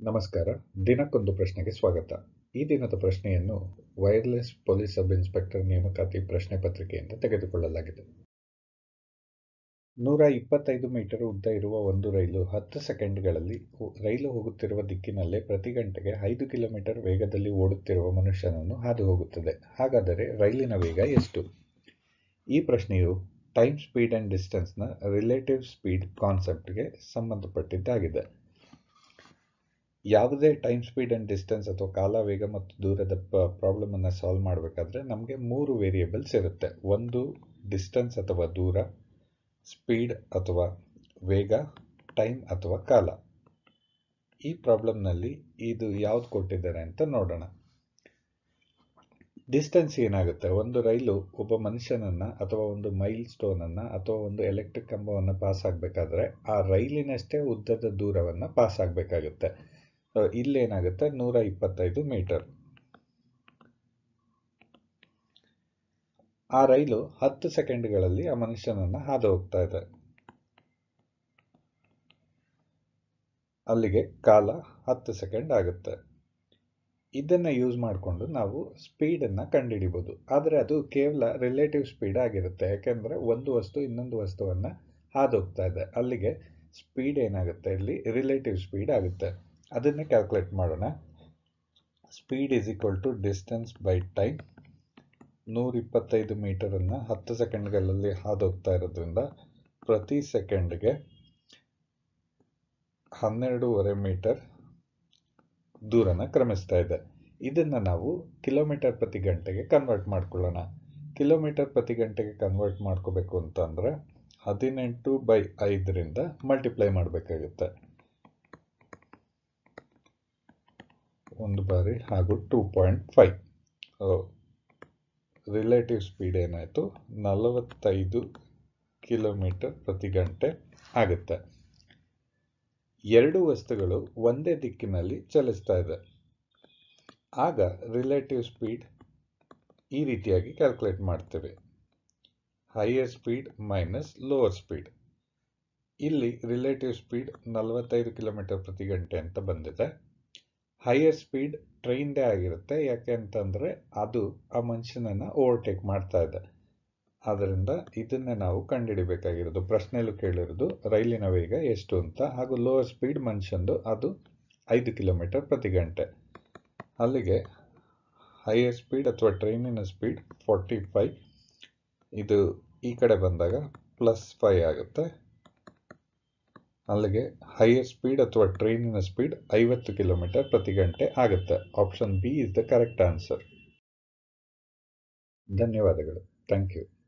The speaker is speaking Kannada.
ನಮಸ್ಕಾರ. ದಿನಕ್ಕೊಂದು ಪ್ರಶ್ನೆಗೆ ಸ್ವಾಗತ. ಈ ದಿನದ ಪ್ರಶ್ನೆಯನ್ನು ವೈರ್ಲೆಸ್ ಪೊಲೀಸ್ ಸಬ್ ಇನ್ಸ್ಪೆಕ್ಟರ್ ನೇಮಕಾತಿ ಪ್ರಶ್ನೆ ಪತ್ರಿಕೆಯಿಂದ ತೆಗೆದುಕೊಳ್ಳಲಾಗಿದೆ. 125 ಮೀಟರ್ ಉದ್ದ ಇರುವ ಒಂದು ರೈಲು 10 ಸೆಕೆಂಡ್ಗಳಲ್ಲಿ ರೈಲು ಹೋಗುತ್ತಿರುವ ದಿಕ್ಕಿನಲ್ಲೇ ಪ್ರತಿ ಗಂಟೆಗೆ 5 ಕಿಲೋಮೀಟರ್ ವೇಗದಲ್ಲಿ ಓಡುತ್ತಿರುವ ಮನುಷ್ಯನನ್ನು ಹಾದು ಹೋಗುತ್ತದೆ. ಹಾಗಾದರೆ ರೈಲಿನ ವೇಗ ಎಷ್ಟು? ಈ ಪ್ರಶ್ನೆಯು ಟೈಮ್ ಸ್ಪೀಡ್ ಆ್ಯಂಡ್ ಡಿಸ್ಟೆನ್ಸ್ನ ರಿಲೇಟಿವ್ ಸ್ಪೀಡ್ ಕಾನ್ಸೆಪ್ಟ್ಗೆ ಸಂಬಂಧಪಟ್ಟಿದ್ದಾಗಿದೆ. ಯಾವುದೇ ಟೈಮ್ ಸ್ಪೀಡ್ ಆ್ಯಂಡ್ ಡಿಸ್ಟೆನ್ಸ್ ಅಥವಾ ಕಾಲ, ವೇಗ ಮತ್ತು ದೂರದ ಪ್ರಾಬ್ಲಮನ್ನು ಸಾಲ್ವ್ ಮಾಡಬೇಕಾದ್ರೆ ನಮಗೆ 3 ವೇರಿಯೇಬಲ್ಸ್ ಇರುತ್ತೆ. ಒಂದು ಡಿಸ್ಟೆನ್ಸ್ ಅಥವಾ ದೂರ, ಸ್ಪೀಡ್ ಅಥವಾ ವೇಗ, ಟೈಮ್ ಅಥವಾ ಕಾಲ. ಈ ಪ್ರಾಬ್ಲಮ್ನಲ್ಲಿ ಇದು ಯಾವ್ದು ಕೊಟ್ಟಿದ್ದಾರೆ ಅಂತ ನೋಡೋಣ. ಡಿಸ್ಟೆನ್ಸ್ ಏನಾಗುತ್ತೆ? ಒಂದು ರೈಲು ಒಬ್ಬ ಮನುಷ್ಯನನ್ನು ಅಥವಾ ಒಂದು ಮೈಲ್ ಸ್ಟೋನನ್ನು ಅಥವಾ ಒಂದು ಎಲೆಕ್ಟ್ರಿಕ್ ಕಂಬವನ್ನು ಪಾಸ್ ಆಗಬೇಕಾದ್ರೆ ಆ ರೈಲಿನಷ್ಟೇ ಉದ್ದದ ದೂರವನ್ನು ಪಾಸ್ ಆಗಬೇಕಾಗುತ್ತೆ. ಇಲ್ಲೇನಾಗುತ್ತೆ? 125 ಮೀಟರ್. ಆ ರೈಲು 10 ಸೆಕೆಂಡ್ಗಳಲ್ಲಿ ಆ ಮನುಷ್ಯನನ್ನು ಹಾದು ಹೋಗ್ತಾ ಇದೆ. ಅಲ್ಲಿಗೆ ಕಾಲ 10 ಸೆಕೆಂಡ್ ಆಗುತ್ತೆ. ಇದನ್ನ ಯೂಸ್ ಮಾಡಿಕೊಂಡು ನಾವು ಸ್ಪೀಡನ್ನು ಕಂಡುಹಿಡಿಬೋದು. ಆದರೆ ಅದು ಕೇವಲ ರಿಲೇಟಿವ್ ಸ್ಪೀಡ್ ಆಗಿರುತ್ತೆ. ಯಾಕೆಂದರೆ ಒಂದು ವಸ್ತು ಇನ್ನೊಂದು ವಸ್ತುವನ್ನು ಹಾದು ಹೋಗ್ತಾ ಇದೆ. ಅಲ್ಲಿಗೆ ಸ್ಪೀಡ್ ಏನಾಗುತ್ತೆ? ಇಲ್ಲಿ ರಿಲೇಟಿವ್ ಸ್ಪೀಡ್ ಆಗುತ್ತೆ. ಅದನ್ನೇ ಕ್ಯಾಲ್ಕುಲೇಟ್ ಮಾಡೋಣ. Speed is equal to distance by time. 125 ಮೀಟರನ್ನು 10 ಸೆಕೆಂಡ್ಗಳಲ್ಲಿ ಹಾದು ಹೋಗ್ತಾ ಇರೋದ್ರಿಂದ ಪ್ರತಿ ಸೆಕೆಂಡ್ಗೆ 12.5 ಮೀಟರ್ ದೂರನ ಕ್ರಮಿಸ್ತಾ ಇದೆ. ಇದನ್ನು ನಾವು ಕಿಲೋಮೀಟರ್ ಪ್ರತಿ ಗಂಟೆಗೆ ಕನ್ವರ್ಟ್ ಮಾಡ್ಕೊಳ್ಳೋಣ. ಕಿಲೋಮೀಟರ್ ಪ್ರತಿ ಗಂಟೆಗೆ ಕನ್ವರ್ಟ್ ಮಾಡ್ಕೋಬೇಕು ಅಂತಂದರೆ 18/5ರಿಂದ ಮಲ್ಟಿಪ್ಲೈ ಮಾಡಬೇಕಾಗುತ್ತೆ ಒಂದು ಬಾರಿ, ಹಾಗೂ 2.5. ರಿಲೇಟಿವ್ ಸ್ಪೀಡ್ ಏನಾಯಿತು? 45 ಕಿಲೋಮೀಟರ್ ಪ್ರತಿ ಗಂಟೆ ಆಗುತ್ತೆ. ಎರಡು ವಸ್ತುಗಳು ಒಂದೇ ದಿಕ್ಕಿನಲ್ಲಿ ಚಲಿಸ್ತಾ ಇದೆ. ಆಗ ರಿಲೇಟಿವ್ ಸ್ಪೀಡ್ ಈ ರೀತಿಯಾಗಿ ಕ್ಯಾಲ್ಕುಲೇಟ್ ಮಾಡ್ತೇವೆ. Higher speed minus lower speed. ಇಲ್ಲಿ ರಿಲೇಟಿವ್ ಸ್ಪೀಡ್ 45 ಕಿಲೋಮೀಟರ್ ಪ್ರತಿ ಗಂಟೆ ಅಂತ ಬಂದಿದೆ. ಹೈಯರ್ ಸ್ಪೀಡ್ ಟ್ರೈನ್ದೇ ಆಗಿರುತ್ತೆ. ಯಾಕೆ ಅಂತಂದರೆ ಅದು ಆ ಮನುಷ್ಯನನ್ನು ಓವರ್ಟೇಕ್ ಮಾಡ್ತಾ ಇದೆ. ಆದ್ದರಿಂದ ಇದನ್ನೇ ನಾವು ಕಂಡುಹಿಡಿಬೇಕಾಗಿರೋದು. ಪ್ರಶ್ನೆಯಲ್ಲೂ ಕೇಳಿರೋದು ರೈಲಿನ ವೇಗ ಎಷ್ಟು ಅಂತ, ಹಾಗೂ ಲೋವರ್ ಸ್ಪೀಡ್ ಮನುಷ್ಯಂದು ಅದು 5 ಕಿಲೋಮೀಟರ್ ಪ್ರತಿ ಗಂಟೆ. ಅಲ್ಲಿಗೆ ಹೈಯರ್ ಸ್ಪೀಡ್ ಅಥವಾ ಟ್ರೈನಿನ ಸ್ಪೀಡ್ 45. ಇದು ಈ ಕಡೆ ಬಂದಾಗ +5 ಆಗುತ್ತೆ. ಅಲ್ಲಿಗೆ ಹೈಯರ್ ಸ್ಪೀಡ್ ಅಥವಾ ಟ್ರೈನಿನ ಸ್ಪೀಡ್ 50 ಕಿಲೋಮೀಟರ್ ಪ್ರತಿ ಗಂಟೆ ಆಗುತ್ತೆ. Option B is the correct answer. ಧನ್ಯವಾದಗಳು. Thank you.